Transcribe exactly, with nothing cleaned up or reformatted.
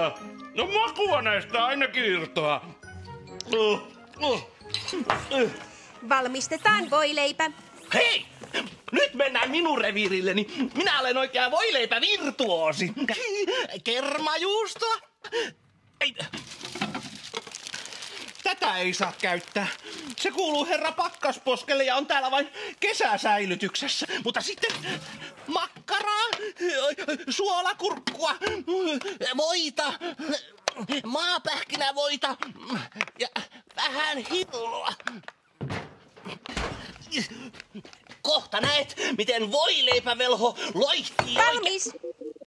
No makua näistä ainakin irtoaa. Uh, uh, uh. Valmistetaan voileipä. Hei! Nyt mennään minun reviirilleni. Minä olen oikea voileipävirtuoosi. Kermajuustoa. Ei. Tätä ei saa käyttää. Se kuuluu herra Pakkasposkelle ja on täällä vain kesäsäilytyksessä. Mutta sitten makkaraa, suolakurkkua, voita, maapähkinävoita ja vähän hilloa. Kohta näet, miten voileipävelho loihtii. Valmis.